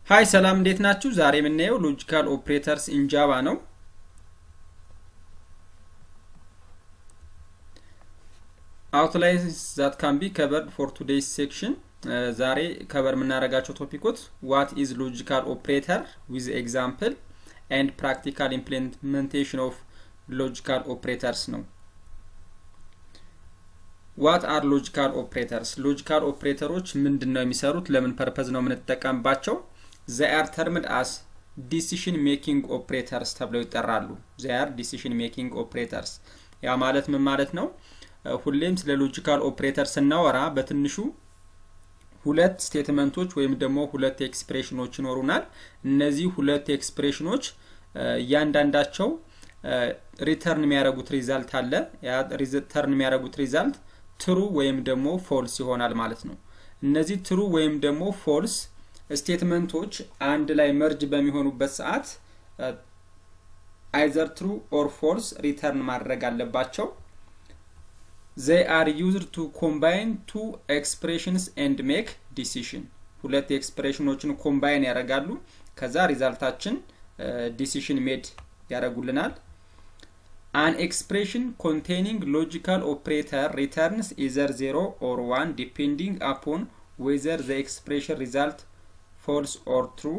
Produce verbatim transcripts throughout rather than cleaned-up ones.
Hi ሰላም እንዴት ናችሁ ዛሬ የምናየው logical operators in Java ነው outlines that can be covered for today's section ዛሬ cover የምናደርጋቸው ቶፒኮች what is logical operator with example and practical implementation of logical operators ነው What are logical operators logical operators ምንድነው የሚሰሩት ለምን ፐርፐዝ ነው የምንጠቀምባቸው They are termed as decision making operators ተብለው ይጠራሉ They are decision making operators ያ ማለት ምን ማለት ነው ሁሌም ስለ logical operators ስናወራ በትንሹ ሁለት ስቴትመንቶች ወይም ደግሞ ሁለት ኤክስፕሬሽኖች ይኖሩናል እነዚህ ሁለት ኤክስፕሬሽኖች ያንዳንዳቸው ሪተርን የሚያደርጉት ሪዛልት አለ ያ ሪተርን የሚያደርጉት ሪዛልት true ወይም ደግሞ false ይሆናል ማለት ነው እነዚህ true ወይም ደግሞ false ስቴትመንቶች አንድ ላይ መርጅ በሚሆኑበት ሰዓት either true or false return ማድረግ አለባቸው They are used to combine two expressions and make decision ሁለት ኤክስፕሬሽኖችን ኮምባይን ያደርጋሉ ከዛ ሪዛልታችን decision made ያደርጉልናል An expression containing logical operator returns either zero or one depending upon whether the expression result false or true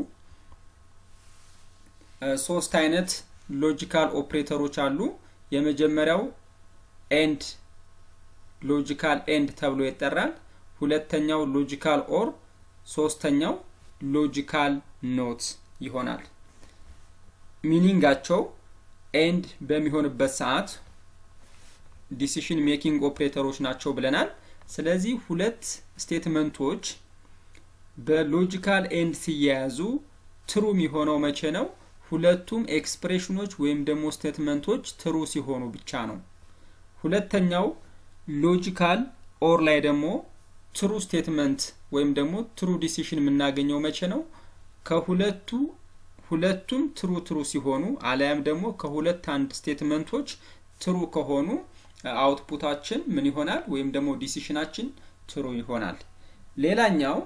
ሶስት አይነት ሎጂካል ኦፕሬተሮች አሉ የመጀመሪያው ኤንድ ሎጂካል ኤንድ ተብሎ ይጠራል ሁለተኛው ሎጂካል ኦር ሶስተኛው ሎጂካል ኖት ይሆናል ሚኒንጋቸው ኤንድ በሚሆንበት ሰዓት ዲሲሽን ሜኪንግ ኦፕሬተሮች ናቸው ብለናል ስለዚህ ሁለት ስቴትመንቶች በሎጂካል ኤንድ ሲያያዙ ትሩ የሚሆነው መቼ ነው ሁለቱም ኤክስፕሬሽኖች ወይም ደግሞ ስቴትመንቶች ትሩ ሲሆኑ ብቻ ነው ሁለተኛው ሎጂካል ኦር ላይ ደግሞ ትሩ ስቴትመንት ወይም ደግሞ ትሩ ዲሲሽን የምናገኘው መቼ ነው ከሁለቱ ሁለቱም ትሩ ትሩ ሲሆኑ አለያም ደግሞ ከሁለት አንድ ስቴትመንቶች ትሩ ከሆኑ አውትፑታችን ምን ይሆናል ወይም ደግሞ ዲሲሽናችን ትሩ ይሆናል ሌላኛው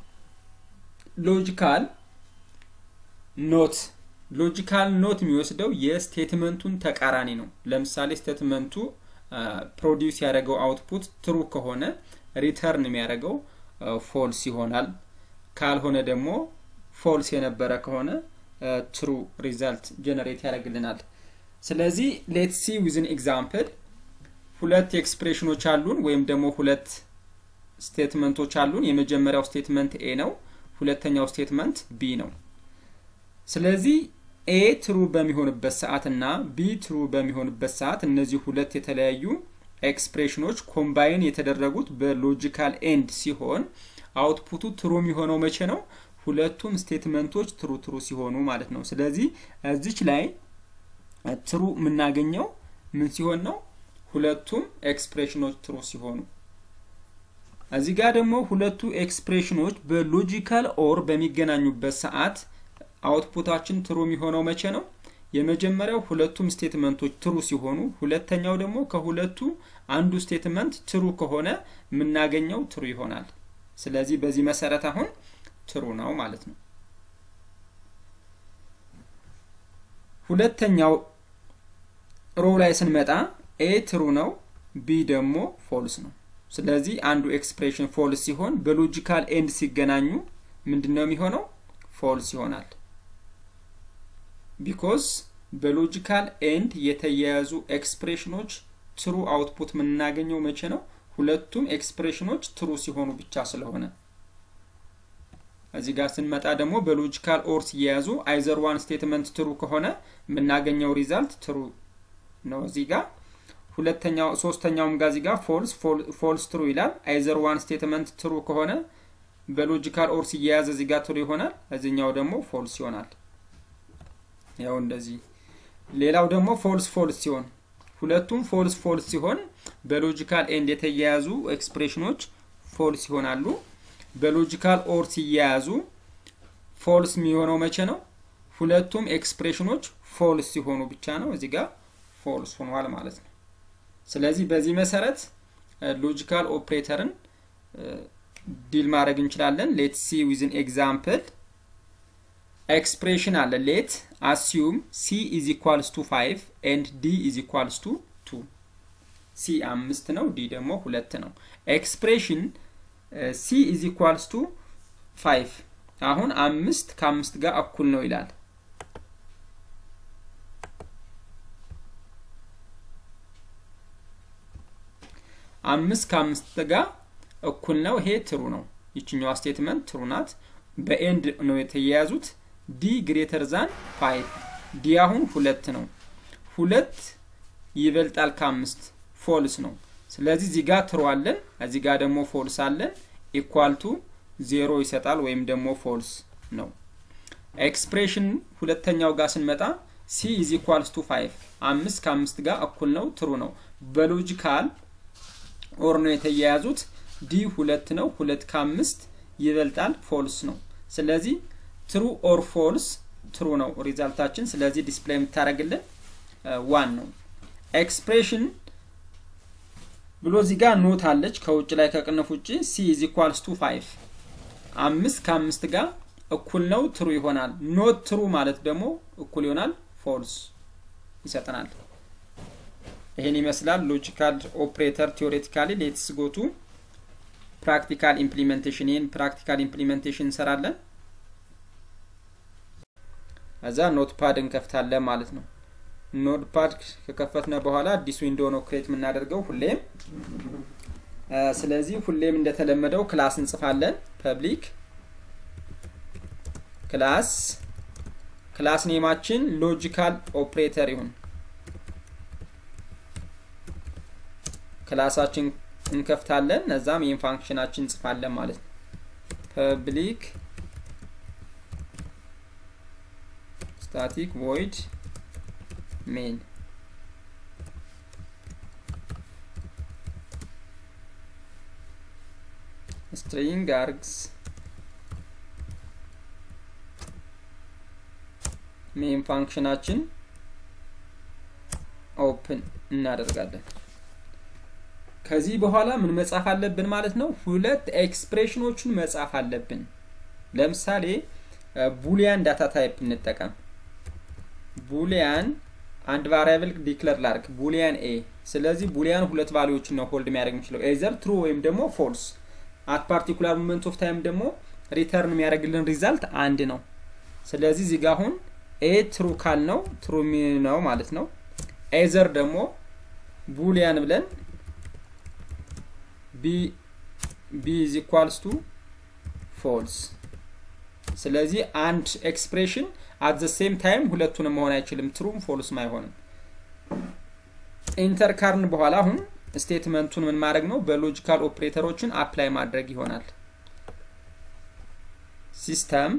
ሎጂካል ኖት ሎጂካል ኖት የሚወስደው የስቴትመንቱን ተቃራኒ ነው ለምሳሌ ስቴትመንቱ ፕሮዲዩስ ያደረገው አውትፑት ትሩ ከሆነ ሪተርን የሚያደርገው ፎልስ ይሆናል ካልሆነ ደግሞ ፎልስ የነበረ ከሆነ ትሩ ሪዛልት ጀነሬት ያደርግልናል ስለዚህ let's see with an example ሁለት ኤክስፕሬሽኖች አሉን ወይም ደግሞ ሁለት ስቴትመንቶች አሉን የመጀመሪያው ስቴትመንት A ነው ሁለተኛው ስቴትመንት B ነው ስለዚህ A true በሚሆንበት ሰዓትና B true በሚሆንበት ሰዓት እነዚህ ሁለት የተለያዩ ኤክስፕሬሽኖች ኮምባይን የተደረጉት በሎጂካል ኤንድ ሲሆን አውትፑቱ true የሚሆነው መቼ ነው ሁለቱም ስቴትመንቶች true true ሲሆኑ ማለት ነው ስለዚህ እዚች ላይ true የምናገኘው ምን ሲሆን ነው ሁለቱም ኤክስፕሬሽኖች true ሲሆኑ እዚህ ጋር ደግሞ ሁለቱ ኤክስፕሬሽኖች በሎጂካል ኦር በሚገናኙበት ሰዓት አውትፑታችን true የሚሆነው መቼ ነው የመጀመሪያው ሁለቱም ስቴትመንቶች true ሲሆኑ ሁለተኛው ደግሞ ከሁለቱ አንዱ ስቴትመንት true ከሆነ የምናገኘው true ይሆናል ስለዚህ በዚህ መሰረት አሁን true ነው ማለት ነው ሁለተኛው ሮው ላይ ስንመጣ A true ነው B ደግሞ false ነው ስለዚህ አንዱ ኤክስፕሬሽን false ሲሆን በሎጂካል ኤንድ ሲገናኙ ምንድነው የሚሆነው false ይሆናል because በሎጂካል ኤንድ የተያያዙ ኤክስፕሬሽኖች true output ምናገኘው መቼ ነው ሁለቱም ኤክስፕሬሽኖች true ሲሆኑ ብቻ ስለሆነ እዚህ ጋር ስንመጣ ደግሞ በሎጂካል ኦር ሲያያዙ either one statement true ከሆነ ምናገኘው ሪዛልት true ነው እዚህ ጋር ሁለተኛው ሶስተኛውም ጋር እዚህ ጋር false false true ይላል either one statement true ከሆነ በሎጂካል ኦር ሲያያዝ እዚህ ጋር true ይሆናል እዚህኛው ደግሞ false ይሆናል ያው እንደዚህ ሌላው ደግሞ false false ሲሆን ሁለቱም false false ሲሆን በሎጂካል ኤንድ የተያያዙ ኤክስፕሬሽኖች false ይሆናሉ በሎጂካል ኦር ሲያያዙ false የሚሆነው መቼ ነው ሁለቱም ኤክስፕሬሽኖች false ሲሆኑ ብቻ ነው እዚህ ጋር false ሆኗል ማለት ነው ስለዚህ በዚህ መሰረት ሎጂካል ኦፕሬተርን ዲል ማድረግ እንችላለን let's see with an example expression አለ let assume c is equals to five and d is equals to two c አምስት ነው d ደግሞ ሁለት ነው expression uh, c is equals to five አሁን አምስት ከአምስት ጋር እኩል ነው ይላል አምስት ከአምስት ጋር እኩል ነው ይሄ ትሩ ነው ይችኛው ስቴትመንት ትሩ ናት በኤንድ ነው የተያያዙት d greater than five d አሁን ሁለት ነው ሁለት ይበልጣል ከአምስት false ነው ስለዚህ እዚህ ጋር ትሩ አለን እዚህ ጋር ደግሞ false አለን equal to zero ይሰጣል ወይም ደግሞ false ነው expression ሁለተኛው ጋር ስንመጣ c is equals to five አምስት ከአምስት ጋር እኩል ነው ትሩ ነው በሎጂካል ኦር ነው የተያያዙት d ሁለት ነው ሁለት ከአምስት ይበልጣል false ነው ስለዚህ true or false true ነው ሪዛልታችን ስለዚህ ዲስፕሌይ የምታረግልን one ነው expression ብሎ እዚህ ጋር ኖት አለች ከውጭ ላይ ከቅንፍ ውጪ c is equals to five አምስት ከአምስት ጋር እኩል ነው true ይሆናል not true ማለት ደግሞ እኩል ይሆናል false ይሰጠናል ይሄን ይመስላል logical operator theoretically let's go to practical implementation in practical implementation እንሰራለን አዛ ኖትፓድ እንከፍታለን ማለት ነው ኖትፓድ ከከፈትነ በኋላ አዲስ ዊንዶው ነው ክሬት የምናደርገው ሁሌም ስለዚህ ሁሌም እንደተለመደው ክላስ እንጽፋለን ፐብሊክ ክላስ ክላስ ኔማችን ሎጂካል ኦፕሬተር ይሁን ክላሳችን እንከፍታለን እዛም ይሄን ፋንክሽናችን እንጽፋለን ማለት ነው ፐብሊክ static void main string args main functionችን open እናደርጋለን ከዚህ በኋላ ምን መጻፍ አለብን ማለት ነው ሁለት ኤክስፕሬሽኖችን መጻፍ አለብን ለምሳሌ boolean data type እንጠቀም boolean and variable declare ላርክ boolean a ስለዚህ boolean ሁለት ቫልዩዎችን ነው ሆልድ የሚያደርግ የሚችለው either true ወይም ደግሞ false at particular moment of time ደግሞ ሪተርን የሚያደርግልን ሪዛልት አንድ ነው ስለዚህ እዚህ ጋር አሁን a true ካል ነው true ነው ማለት ነው either ደግሞ boolean ብለን b b is equals to false ስለዚህ አንድ ኤክስፕሬሽን at the same time ሁለቱንም መሆን አይችልም true false ማይሆንም ኢንተር ካርን በኋላ አሁን ስቴትመንቱን ምን ማድረግ ነው በሎጂካል ኦፕሬተሮችን አፕላይ ማድረግ ይሆናል system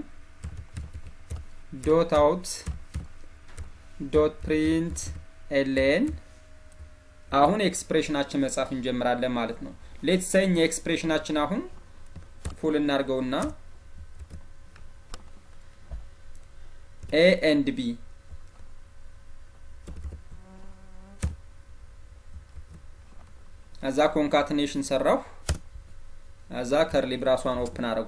dot out dot print ln አሁን ኤክስፕሬሽናችን መጻፍ እንጀምራለን ማለት ነው let's say ኤክስፕሬሽናችን አሁን ፉል እናርገውና a and b አዛ ኮንካትኔሽን ሰራው አዛ ከርሊ ብራሷን ኦፕን አረጉ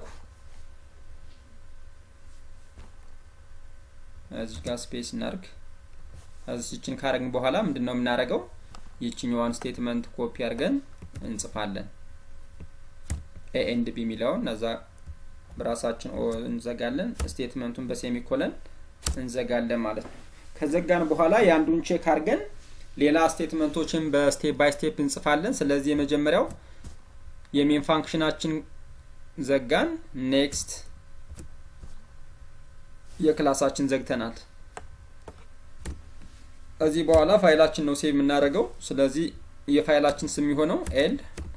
እዚህ ጋር ስፔስ እናርግ እዚችን ካረግን በኋላ ምንድነው የምናረገው ይችኛዋን ስቴትመንት ኮፒ አድርገን እንጽፋለን a and b ሚለውን አዛ ብራሳችን እንዘጋለን ስቴትመንቱን በሴሚኮለን እንዘጋለን ማለት ነው ከዘጋን በኋላ ያንዱን ቼክ አድርገን ሌላ ስቴትመንቶችን በስቴፕ ባይ ስቴፕ እንጽፋለን ስለዚህ የመጀመሪያው የሜን ፋንክሽናችን ዘጋን ኔክስት የክላሳችን ዘግተናል እዚህ በኋላ ፋይላችን ነው ሴቭ የምናደርገው ስለዚህ የፋይላችን ስም ይሆነው l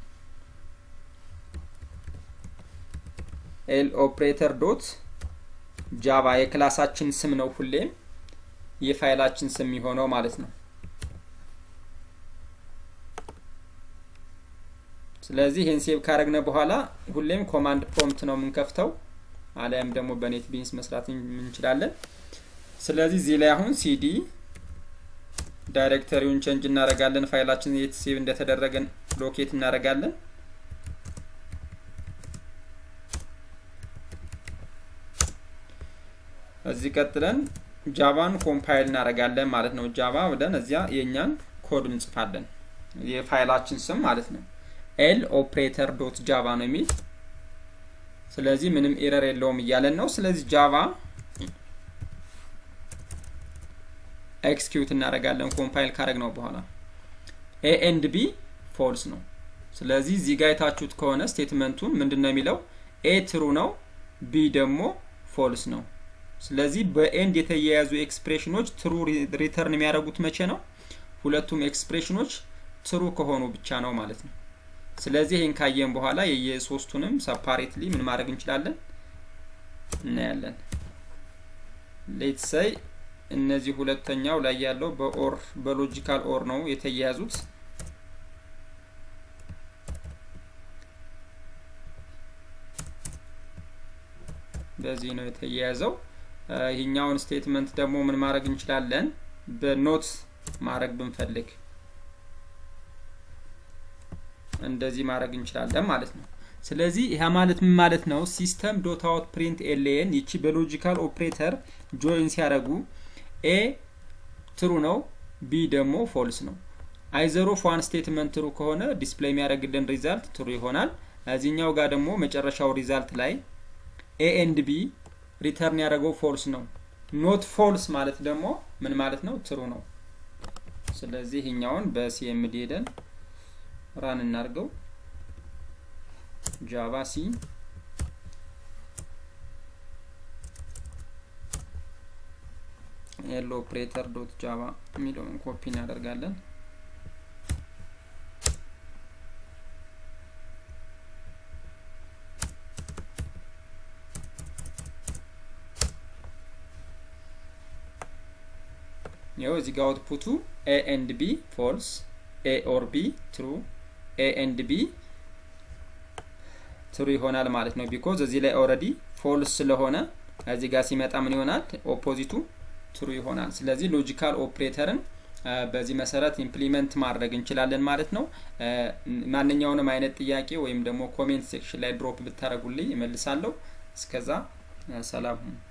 l operator dot java የክላሳችን ስም ነው ሁሌም የፋይላችን ስም ይሆነው ማለት ነው ስለዚህ ይሄን ሴቭ ካረግነ በኋላ ሁሌም ኮማንድ ፕሮምፕት ነው የምንከፍተው አለም ደግሞ በኔት ቢንስ መስራት እንችላለን ስለዚህ እዚህ ላይ አሁን cd ዳይሬክተሪውን ቼንጅ እናደርጋለን ፋይላችን የት ሴቭ እንደተደረገን ሎኬት እናደርጋለን እዚህ ቀጥለን ጃቫን ኮምፓይል እናደርጋለን ማለት ነው ጃቫ ወደን እዚያ የኛን ኮድ እንጽፋለን የፋይላችን ስም ማለት ነው l operator.java ነው የሚል ስለዚህ ምንም ኤረር የለውም ይያለን ነው ስለዚህ ጃቫ ኤክስኪዩት እናደርጋለን ኮምፓይል ካደረግነው በኋላ a and b false ነው ስለዚህ እዚህ ጋር የታችሁት ከሆነ ስቴትመንቱን ምንድነው የሚለው a true ነው b ደግሞ false ነው ስለዚህ በኤንድ የተያያዙ ኤክስፕሬሽኖች ትሩ ሪተርን የሚያደርጉት መቼ ነው ሁለቱም ኤክስፕሬሽኖች ትሩ ከሆኑ ብቻ ነው ማለት ነው ስለዚህ ይሄን ካየን በኋላ የየሶስቱንም ሰፓሬትሊ ምን ማድረግ እንችላለን እናያለን ሌትስ ሴይ እነዚህ ሁለተኛው ላይ ያለው በኦር በሎጂካል ኦር ነው የተያያዙት በዚህ ነው የተያያዘው ይሄኛውን ስቴትመንት ደግሞ ምን ማድረግ እንችላለን በኖት ማድረግ ብንፈልግ እንደዚህ ማድረግ እንችላለን ማለት ነው ስለዚህ ይሄ ማለት ምን ማለት ነው system.out.println ይቺ በሎጂካል ኦፕሬተር ጆይን ሲያደርጉ a true ነው b ደግሞ false ነው either of one statement true ከሆነ ዲስፕሌይ የሚያደርግልን ሪዛልት true ይሆናል እዚህኛው ጋር ደግሞ መጨረሻው ሪዛልት ላይ a and b ሪተርን ያደርገው false ነው not false ማለት ደግሞ ምን ማለት ነው true ነው ስለዚህ ይሄኛውን በcmd ሄደን ራን እናርገው java c l operator.java የሚለውን ኮፒ እናደርጋለን ያው እዚህ ጋር አውትፑቱ a and b false a or b true a and b true ይሆናል ማለት ነው because እዚህ ላይ already false ስለሆነ እዚህ ጋር ሲመጣ ምን ይሆናል ኦፖዚቱ true ይሆናል ስለዚህ ሎጂካል ኦፕሬተርን በዚህ መሰረት ኢምፕሊመንት ማድረግ እንችላለን ማለት ነው ማንኛውንም አይነት ጥያቄ ወይም ደግሞ ኮሜንት ሴክሽን ላይ ድሮፕ ብታረጉልኝ እመልሳለሁ እስከዛ ሰላም